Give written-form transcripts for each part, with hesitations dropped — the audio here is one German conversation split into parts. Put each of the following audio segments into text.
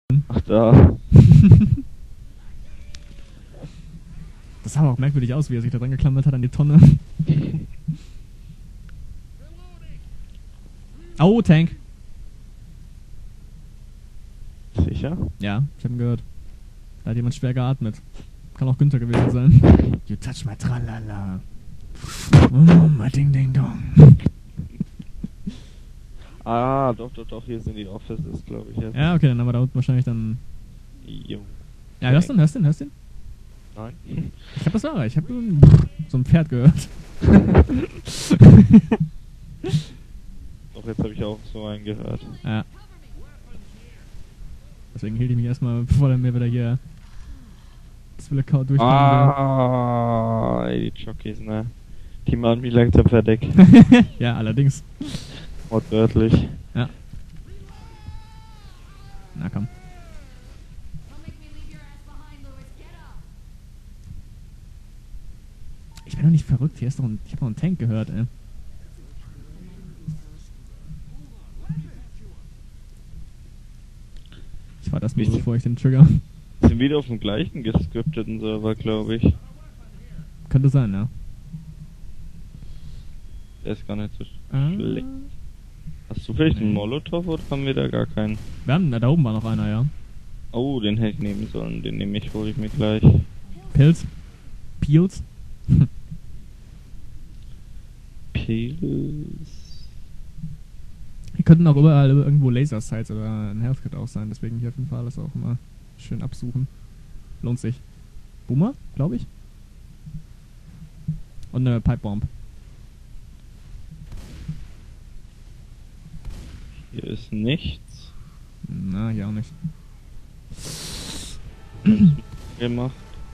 Ach da. Das sah aber auch merkwürdig aus, wie er sich da dran geklammert hat an die Tonne. Oh, Tank. Sicher? Ja, ich hab ihn gehört. Da hat jemand schwer geatmet. Kann auch Günther gewesen sein. You touch my tralala. My ding ding dong. Ah, doch, hier sind die Offices, glaube ich jetzt. Ja, okay, dann haben wir da unten wahrscheinlich dann... Jo. Ja, hörst du ihn? Nein. Ich hab das auch, ich hab so ein Pferd gehört. Doch, jetzt habe ich auch so einen gehört. Ja. Deswegen hielt ich mich erstmal, bevor er mir wieder hier das Wille-Kaut durchgehen Ah, ey, die Jockeys, ne? Die machen mich langsam verdeckt. Ja, allerdings. Wortwörtlich. Ja. Na komm. Ich bin doch nicht verrückt, hier ist doch ich hab noch einen Tank gehört, ey. Ich warte erstmal, bevor ich den trigger. Sind wieder auf dem gleichen gescripteten Server, glaube ich. Könnte sein, ja. Der ist gar nicht so schlecht. Hast du vielleicht einen Molotov oder haben wir da gar keinen? Wir haben, da oben war noch einer, ja. Oh, den hätte ich nehmen sollen. Den nehme ich, hole ich mir gleich. Pilz? Peels? Pilz. Hier könnten auch überall irgendwo Laser-Sites oder ein Healthkit auch sein, deswegen hier auf jeden Fall alles auch immer schön absuchen. Lohnt sich. Boomer, glaube ich. Und eine Pipebomb. Hier ist nichts. Na, hier auch nicht. Gemacht.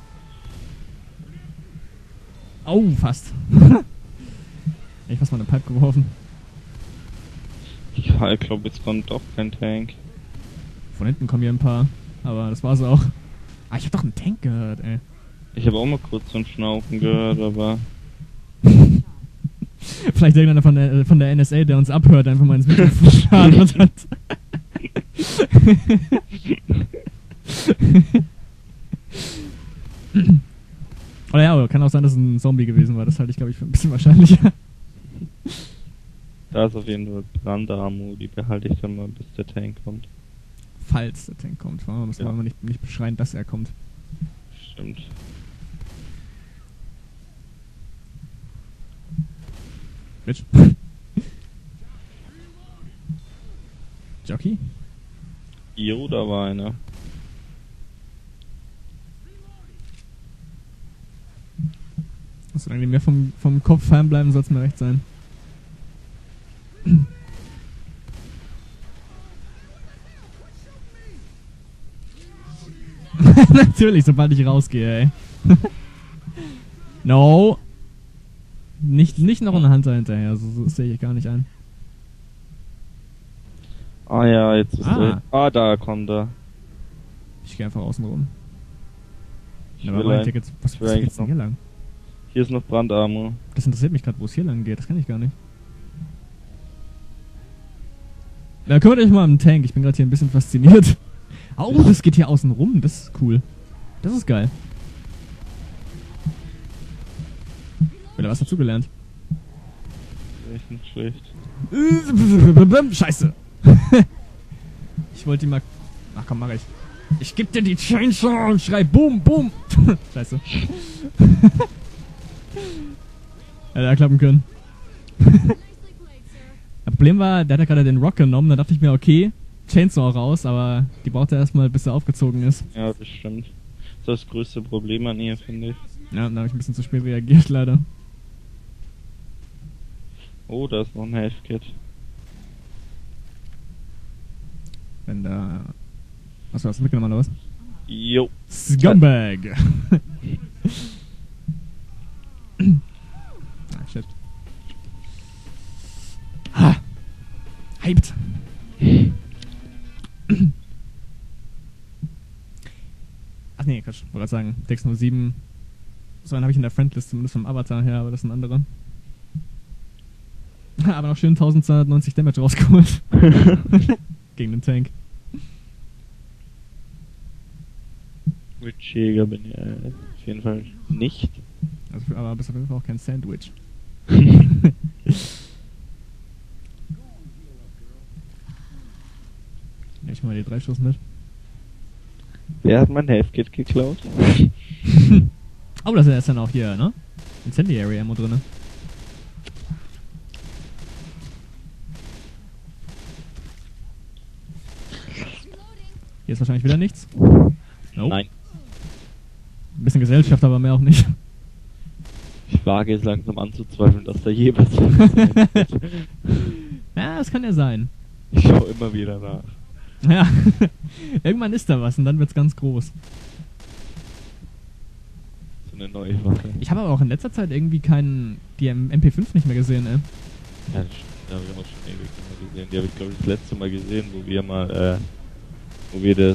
Oh, fast. Ich hab fast mal eine Pipe geworfen. Ja, ich glaube, jetzt kommt doch kein Tank. Von hinten kommen hier ein paar, aber das war's auch. Ah, ich hab doch einen Tank gehört, ey. Ich habe auch mal kurz so ein Schnaufen gehört, aber... Vielleicht irgendeiner von der NSA, der uns abhört, einfach mal ins Mikrofon schadet hat. Oder ja, kann auch sein, dass es ein Zombie gewesen war. Das halte ich, glaube ich, für ein bisschen wahrscheinlicher. Da ist auf jeden Fall Brandammo, die behalte ich dann mal, bis der Tank kommt. Falls der Tank kommt. Man muss aber nicht beschreien, dass er kommt. Stimmt. Bitch. Jockey? Jo, da war einer. Solange die mir vom Kopf fernbleiben, soll es mir recht sein. Natürlich, sobald ich rausgehe, ey. No. Nicht noch eine Hand dahinterher, so sehe ich gar nicht ein. Ah ja, jetzt ist er. Ah, da kommt er. Ich gehe einfach außen rum. Was geht jetzt denn hier lang? Hier ist noch Brandammo. Das interessiert mich gerade, wo es hier lang geht, das kann ich gar nicht. Na, kümmert euch mal um den Tank, ich bin gerade hier ein bisschen fasziniert. Oh, das geht hier außen rum, das ist cool. Das ist geil. Wieder was dazugelernt. Echt nicht schlecht. Scheiße. Ich wollte die mal... Ach komm, mach ich. Ich geb dir die Chainsaw und schrei Boom, Boom. Scheiße. Hätte er klappen können. Das Problem war, der hat ja gerade den Rock genommen, da dachte ich mir, okay, Chainsaw raus, aber die braucht er erstmal, bis er aufgezogen ist. Ja, das stimmt. Das ist das größte Problem an ihr, finde ich. Ja, da habe ich ein bisschen zu spät reagiert, leider. Oh, da ist noch ein Health-Kit. Wenn da... Hast du was mitgenommen, oder was? Jo. Scumbag! Ah, shit. Ha! Hyped! Ach nee, Quatsch, wollte gerade sagen, Dex 07. So einen habe ich in der Friendlist, zumindest vom Avatar her, aber das sind andere. Aber noch schön 1290 Damage rausgeholt. Gegen den Tank. Witchjäger bin ich auf jeden Fall nicht. Also, aber bist auf jeden Fall auch kein Sandwich. Ich mal die 3 Schuss mit. Wer hat mein Health-Kit geklaut? Oh, das ist dann auch hier, ne? Incendiary Ammo drinne. Hier ist wahrscheinlich wieder nichts. Nope. Nein. Ein bisschen Gesellschaft, aber mehr auch nicht. Ich wage es langsam anzuzweifeln, dass da je was ist. Ja, das kann ja sein. Ich schaue immer wieder nach. Ja, irgendwann ist da was und dann wird's ganz groß. So eine neue Waffe. Ich habe aber auch in letzter Zeit irgendwie die MP5 nicht mehr gesehen, ey. Ja, das stimmt, da habe ich auch schon ewig nicht mehr gesehen. Die habe ich, glaube ich, das letzte Mal gesehen, wo wir das,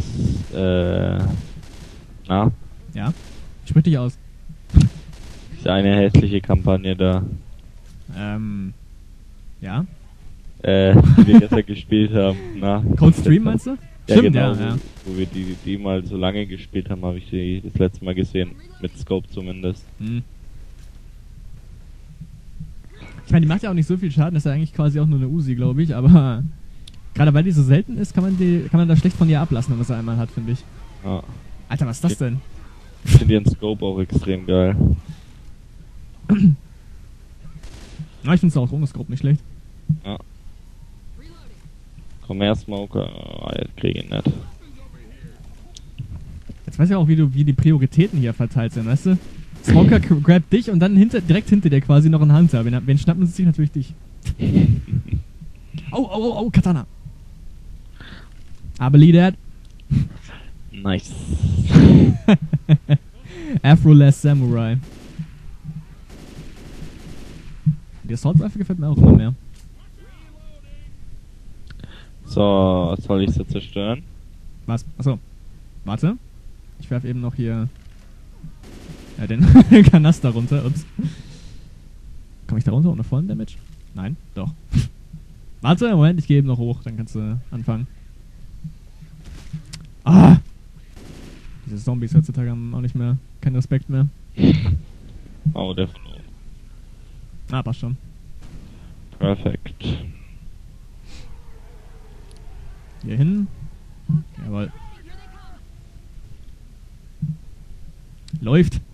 Ja, sprich dich aus. diese eine hässliche Kampagne da, Ja. die wir gestern gespielt haben. Cold Stream meinst du? Ja, Stimmt, genau, ja. wo wir die mal so lange gespielt haben, habe ich die das letzte Mal gesehen. Mit Scope zumindest. Hm. Ich meine, die macht ja auch nicht so viel Schaden, das ist ja eigentlich quasi auch nur eine Uzi, glaube ich, aber gerade weil die so selten ist, kann man da schlecht von ihr ablassen, wenn man sie einmal hat, finde ich. Ja. Alter, was ist das denn? Ich finde ihren Scope auch extrem geil. Ja, ich finde es auch ohne Scope nicht schlecht. Ja. Komm her, Smoker. Jetzt krieg ich ihn nicht. Jetzt weiß ich auch, wie die Prioritäten hier verteilt sind, weißt du? Smoker grabt dich und dann direkt hinter dir quasi noch ein Hunter. Wen schnappen sie sich? Natürlich dich. Oh, Katana. I believe that. Nice. Afro-less Samurai. Die Assault Rifle gefällt mir auch immer mehr. So, soll ich sie zerstören? Was? Achso. Warte. Ich werfe eben noch hier den Kanaster runter. Ups. Komm ich da runter ohne vollen Damage? Nein? Doch. Warte, Moment, ich gehe eben noch hoch, dann kannst du anfangen. Ah! Diese Zombies heutzutage haben auch nicht mehr keinen Respekt mehr. Oh, der von oben. Ah, passt schon. Perfekt. Hier hin. Jawohl. Läuft.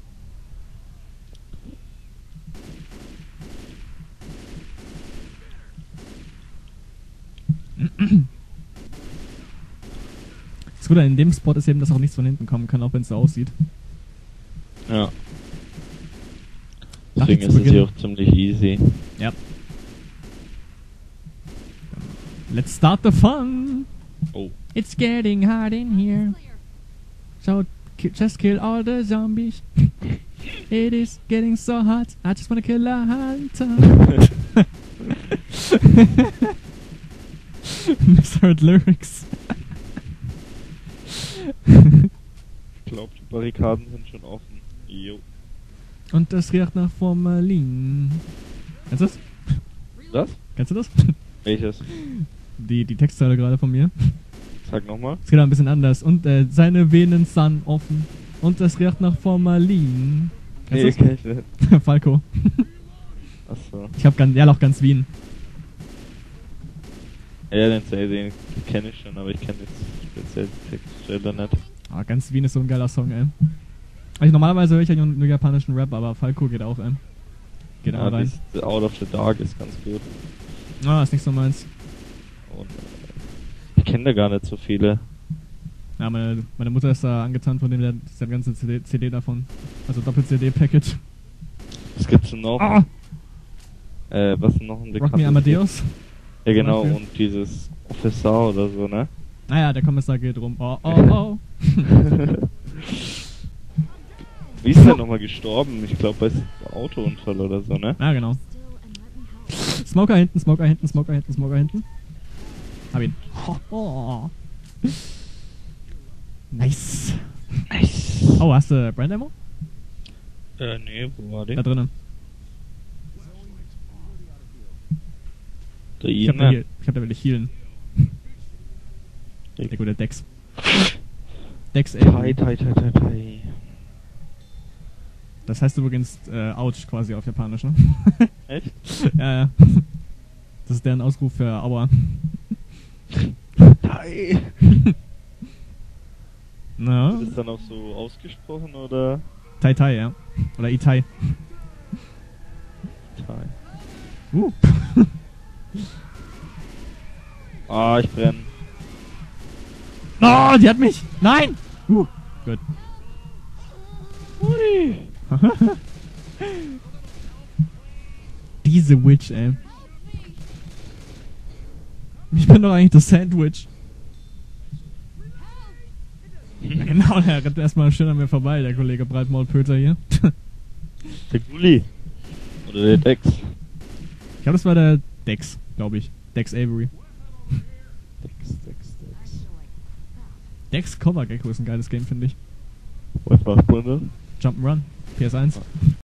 Das Gute in dem Spot ist eben, dass auch nichts von hinten kommen kann, auch wenn es so aussieht. Ja. Deswegen ist es hier auch ziemlich easy. Ja. Let's start the fun! Oh. It's getting hot in here. So just kill all the zombies. It is getting so hot. I just wanna kill a hunter. Misheard Lyrics. Ich glaube, die Barrikaden sind schon offen. Jo. Und das riecht nach Formalin. Kennst du das? Was? Kennst du das? Welches? Die Textzeile gerade von mir. Sag nochmal. Es geht ein bisschen anders. Und seine Venen sind offen. Und das riecht nach Formalin. Kennst du kenn ich nicht. das? Falco. Achso. Ich hab auch ganz Wien. Ja, den kenne ich schon, aber ich kenne jetzt speziell die Textstelle nicht. Ah, ganz Wien ist so ein geiler Song, ey. Also normalerweise höre ich ja nur japanischen Rap, aber Falco geht auch, ey. Geht auch rein. Out of the Dark ist ganz gut. Ah, ist nicht so meins. Und ich kenne da gar nicht so viele. Ja, meine Mutter ist da angetan von der ganze CD davon. Also Doppel-CD-Package. Was gibt's denn noch? Ah! Was ist noch ein Rock Me Amadeus. Ja, genau, Beispiel. und dieses Officer oder so, ne? Naja, der Kommissar geht rum. Oh, oh, oh. Wie ist der nochmal gestorben? Ich glaube, bei Autounfall oder so, ne? Ja, genau. Smoker hinten, Smoker hinten, Smoker hinten, Smoker hinten. Hab ihn. Oh. Nice. Nice. Oh, hast du Brand Ammo? Nee, wo war der? Da drinnen. Ich hab da will ich healen. Der gute Dex. Dex Tai, Avery. tai, tai, tai, tai. Das heißt übrigens Ouch quasi auf Japanisch, ne? Echt? Ja, ja. Das ist deren Ausruf für Aua. Tai! Na? Wird das dann auch so ausgesprochen oder? Tai Tai, ja. Oder Itai. Tai. Uh. Ah, ich brenn. Oh, die hat mich! Nein! Gut. Ui. Diese Witch, ey. Ich bin doch eigentlich das Sandwich. Ja, genau, der rennt erstmal schön an mir vorbei, der Kollege Breitmaulpöter hier. Der Gulli. Oder der Dex. Ich glaube, das war der Dex, glaube ich. Dex Avery. Dex. Dex Cover Gecko ist ein geiles Game, finde ich. Was macht man da? Jump'n'Run. PS1.